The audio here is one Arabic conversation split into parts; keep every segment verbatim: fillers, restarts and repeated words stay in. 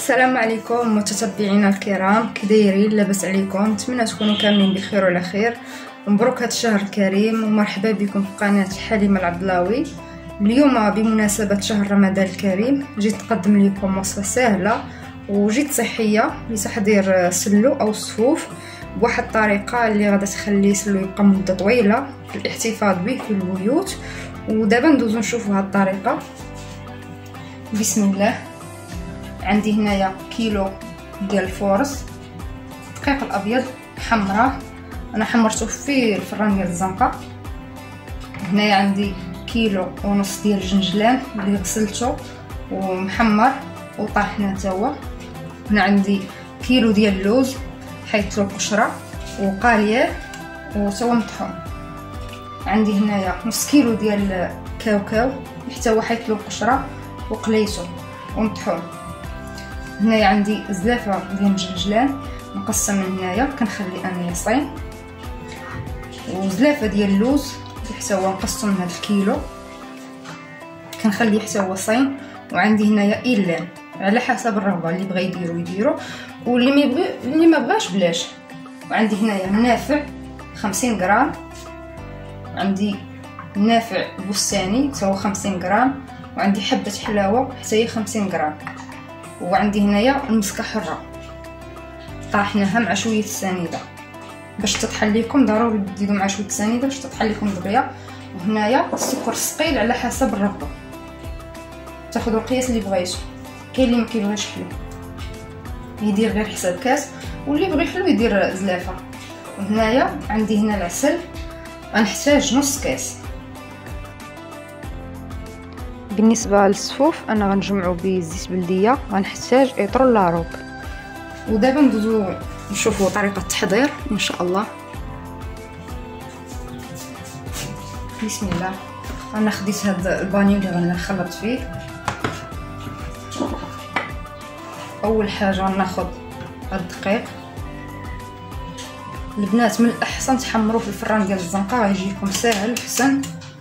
السلام عليكم متتبعينا الكرام، كي دايرين؟ لاباس عليكم؟ نتمنى تكونوا كاملين بخير وعلى خير. مبروك هذا الشهر الكريم ومرحبا بكم في قناه حليمه العبدلاوي. اليوم بمناسبه شهر رمضان الكريم جيت نقدم لكم وصفه سهله وجيت صحيه لتحضير سلو او الصفوف بواحد الطريقه اللي غادا تخلي سلو يبقى مده طويله في الاحتفاظ به في البيوت. ودابا ندوزو نشوفوا هذه الطريقه. بسم الله. عندي هنايا كيلو ديال الفورص، الدقيق الابيض حمراه، انا حمرته في الفران ديال الزنقه. هنايا عندي كيلو ونص ديال الجنجلان اللي غسلته ومحمر وطاحنه حتى هو. هنا عندي كيلو ديال اللوز حيت له القشره وقاليه وتوا مطحون. عندي هنايا نص كيلو ديال الكاوكاو حتى هو حيت له القشره وقليته ومطحون. هنايا عندي زلافه ديال الجنجلان مقسم من هنايا كنخلي انايا صين، وزلافه ديال اللوز حتى هو نقسم من هذا الكيلو كنخلي حتى هو صين. وعندي هنايا ايلان على حسب الرغبه، اللي بغى يديرو يديرو واللي ما يبغي اللي ما بغاش بلاش. وعندي هنايا النافع خمسين غرام، عندي النافع بستاني حتى هو خمسين غرام، وعندي حبه حلاوه حتى هي خمسين غرام، وعندي هنايا المسكه حره طاحناها مع شويه السنيده باش تطحن لكم. ضروري تزيدوا مع شويه السنيده باش تطحن لكم دغيا. وهنايا السكر الثقيل على حسب الرغبه، تاخذوا القياس اللي بغيتو. كاين اللي ما كيبغيش حلو يدير غير حساب كاس، واللي بغي حلو يدير زلافه. وهنايا عندي هنا العسل غنحتاج نص كاس. بالنسبه للصفوف انا غنجمعو بزيت بلديه، غنحتاج اطر لاروب. ودابا ندوزو نشوفوا طريقه التحضير ان شاء الله. بسم الله. انا خديت هذا البانيو اللي غنخلط فيه. اول حاجه غناخذ هذا الدقيق. البنات من الاحسن تحمروه في الفران ديال الزنقه، غيجيكم ساهل حسن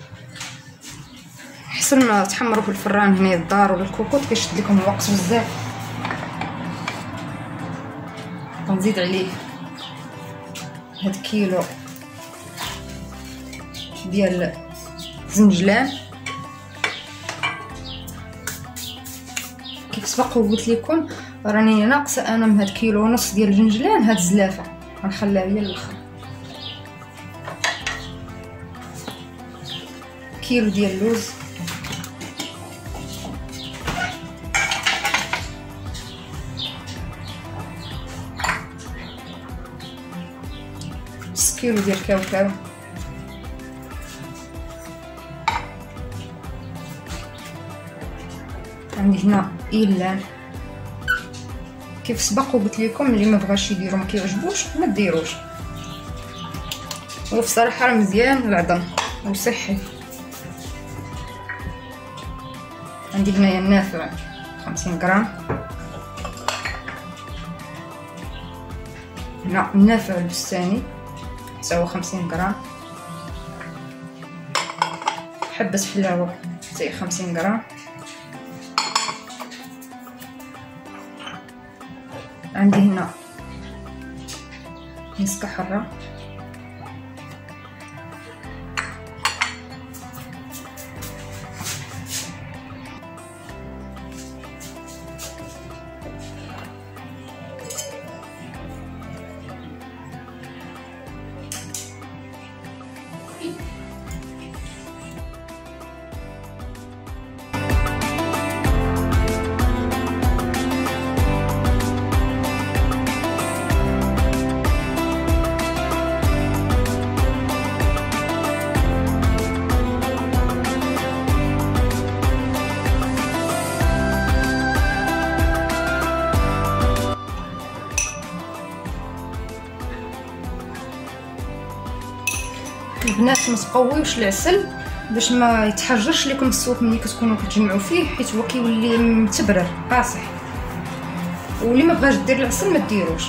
احسن ما تحمروا في الفران هنا الدار ولا الكوكوط، كيشد لكم الوقت بزاف. غنزيد عليه هاد كيلو ديال الزنجلان. كيف سبق وقلت لكم راني ناقصه انا من هاد كيلو ونص ديال الجنجلان هاد الزلافه، غنخليها هي الاخر. كيلو ديال اللوز، نص كيلو ديال الكاوكاو، عندي هنا ايلان. كيف سبق وقلت لكم اللي ما بغاش يديرو ما كيعجبوش ما ديروش، هو في صراحه راه مزيان العظم وصحي. عندي هنايا النافع خمسين غرام، هنا النافع البستاني حتى هو خمسين غرام، حبه حلاوه حتى هي خمسين غرام، عندي هنا مسكه حره، البنات ما تقويوش العسل باش ما يتحجرش لكم الصوت ملي كتكونوا كتجمعوا فيه، حيت هو كيولي متبرر قاصح. واللي ما بغاش دير العسل ما ديروش.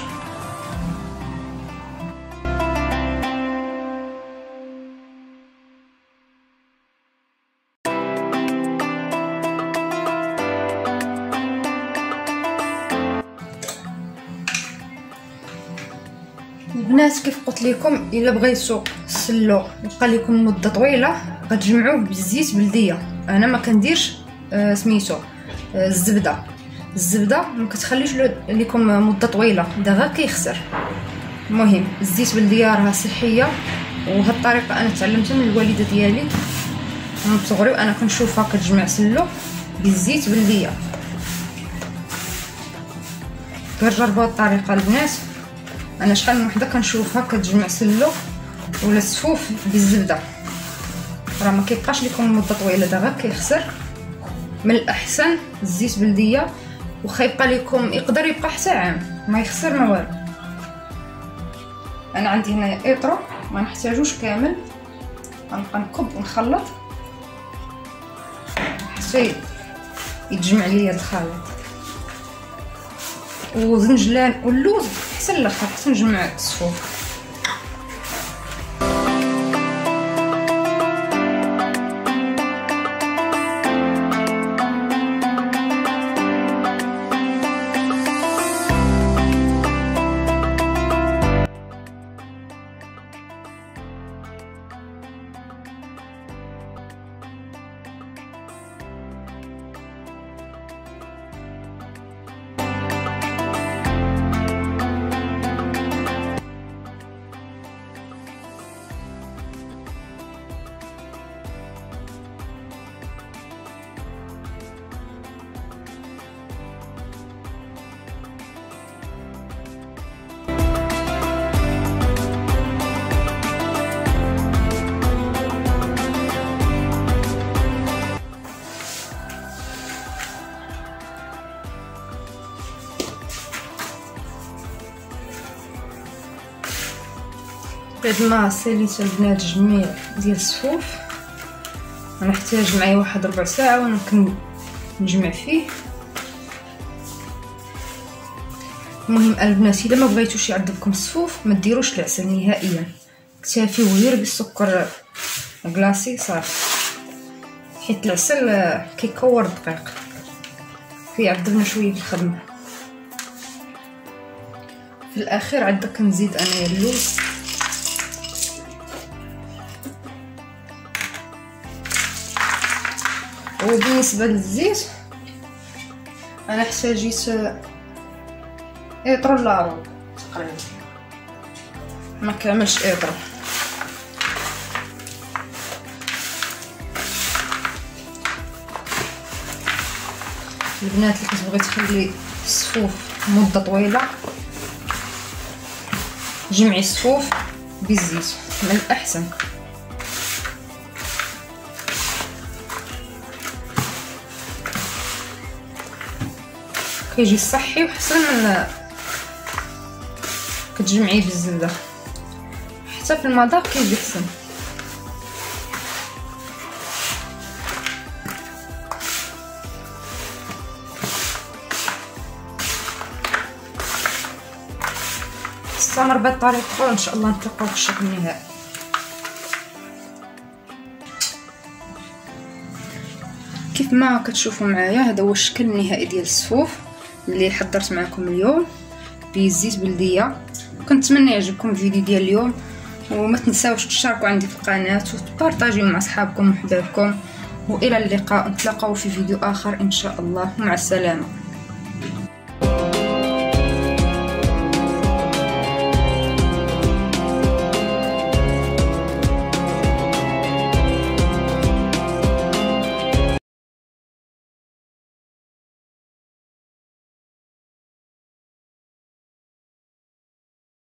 البنات كيف قلت لكم، الا بغيتو السلو يبقى لكم مده طويله غتجمعوه بالزيت بلديه. انا ما كنديرش آه سميتو آه الزبده. الزبده ما كتخليش لكم مده طويله، دا غير كيخسر. المهم الزيت بلديه راه صحيه، وهاد الطريقه انا تعلمتها من الوالده ديالي من صغري، وانا كنشوفها كتجمع سلو بالزيت بلديه. جربوا هاد الطريقه البنات. انا شحال من وحده كنشوفها كتجمع سلو ولا سفوف بالزبده، راه ما كيبقاش لكم مده طويله، دا غير كيخسر. من الاحسن الزيت بلديه، وخا يبقى لكم يقدر يبقى حتى عام ما يخسر ما والو. انا عندي هنا ايطرو ما نحتاجوش كامل، غنبقى نكب ونخلط حتى يتجمع ليا الخليط. وزنجلان واللوز حتى الاخر حتى نجمع الصفوف. بعد ما ساليت البنات جميع ديال الصفوف، غنحتاج معايا واحد ربع ساعه وممكن نجمع فيه. المهم البنات الا ما بغيتوش يعذبكم الصفوف ما ديروش العسل نهائيا، اكتفيو غير بالسكر كلاصي صافي، حيت العسل كيكور الدقيق كيعذبنا شويه في الخدمه. في الاخير عاد كنزيد انايا اللوز، وبالنسبه للزيت انا احتاجيت ايطرو لا ربع تقريبا، ما كاملش ايطرو. البنات اللي كتبغي تخلي الصفوف مده طويله جمعي الصفوف بالزيت من الاحسن. كيجي صحي وحسن من كتجمعيه بالزبده، حتى في المذاق كيجي حسن. استمر بهذه الطريقه وان شاء الله نتلاقاو في الشكل النهائي. كيف ما كتشوفوا معايا هذا هو الشكل النهائي ديال الصفوف اللي حضرت معكم اليوم بزيت بلديه. كنتمنى يعجبكم الفيديو ديال اليوم، وما تنساوش تشتركوا عندي في القناه وتبارطاجيو مع اصحابكم وحبابكم، والى اللقاء، نتلاقاو في فيديو اخر ان شاء الله، مع السلامه.